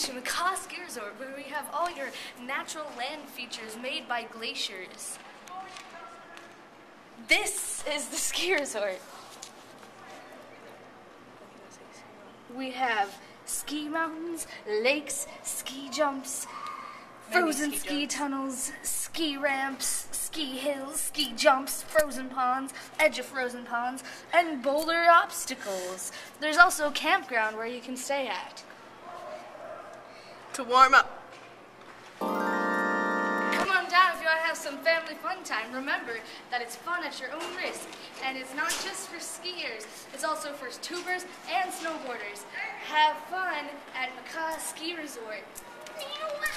to Macaw Ski Resort, where we have all your natural land features made by glaciers. This is the ski resort. We have ski mountains, lakes, ski jumps, frozen ski tunnels, ski ramps, ski hills, ski jumps, frozen ponds, edge of frozen ponds, and boulder obstacles. There's also a campground where you can stay at. To warm up. Come on down if you want to have some family fun time. Remember that it's fun at your own risk, and it's not just for skiers, it's also for tubers and snowboarders. Have fun at Macaw Ski Resort.